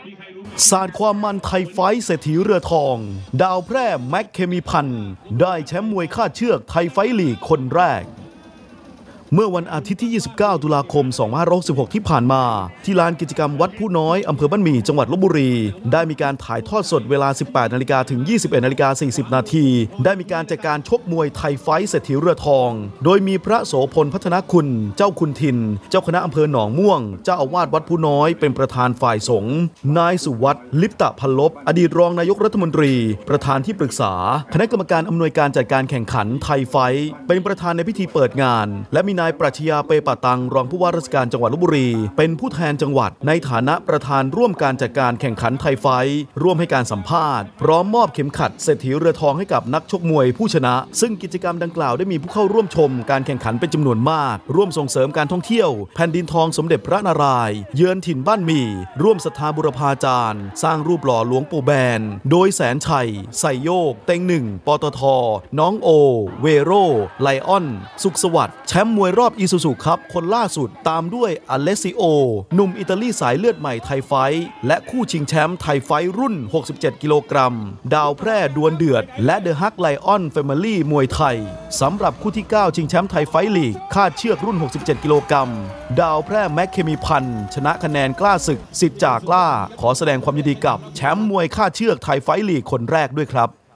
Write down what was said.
ศาสตร์ความมันไทยไฟท์เศรษฐีเรือทองดาวแพร่แม็กเคมีพันธ์ได้แชมป์มวยคาดเชือกไทยไฟท์ลีกคนแรกเมื่อวันอาทิตย์ที่ 29 ตุลาคม 2566 ที่ผ่านมาที่ลานกิจกรรมวัดผู้น้อยอำเภอบ้านหมี่จังหวัดลพบุรีได้มีการถ่ายทอดสดเวลา 18 นาฬิกาถึง 21 นาฬิกา 40 นาทีได้มีการจัดการชกมวยไทยไฟท์เศรษฐีเรือทองโดยมีพระโสพลพัฒนคุณเจ้าคุณทินเจ้าคณะอำเภอหนองม่วงเจ้าอาวาสวัดผู้น้อยเป็นประธานฝ่ายสงฆ์นายสุวัฒน์ลิปตะพันลบอดีตรองนายกรัฐมนตรีประธานที่ปรึกษาคณะกรรมการอำนวยการจัดการแข่งขันไทยไฟท์เป็นประธานในพิธีเปิดงานและมีนายปรัชญาเปปะตังรองผู้ว่าราชการจังหวัดลพบุรีเป็นผู้แทนจังหวัดในฐานะประธานร่วมการจัดการแข่งขันไทยไฟท์ร่วมให้การสัมภาษณ์พร้อมมอบเข็มขัดเศรษฐีเรือทองให้กับนักชกมวยผู้ชนะซึ่งกิจกรรมดังกล่าวได้มีผู้เข้าร่วมชมการแข่งขันเป็นจำนวนมากร่วมส่งเสริมการท่องเที่ยวแผ่นดินทองสมเด็จพระนารายณ์เยือนถิ่นบ้านหมี่ร่วมศรัทธาบุรพาจารย์สร้างรูปหล่อหลวงปู่แบนโดยแสนชัยไซโยกเต็งหนึ่งปตทน้องโอเวโรไลออนสุขสวัสดิ์แชมป์มวยรอบอีซูซูครับคนล่าสุดตามด้วยอเลซิโอหนุ่มอิตาลีสายเลือดใหม่ไทยไฟท์และคู่ชิงแชมป์ไทยไฟท์รุ่น67กิโลกรัมดาวแพร่ดวลเดือดและเดอะฮักไลออนแฟมิลี่มวยไทยสำหรับคู่ที่9ชิงแชมป์ไทยไฟท์ลีกคาดเชือกรุ่น67กิโลกรัมดาวแพร่แม็กเคมีพันธ์ชนะคะแนนกล้าศึกสิทธิ์จากกล้าขอแสดงความยินดีกับแชมป์มวยคาดเชือกไทยไฟท์ลีกคนแรกด้วยครับ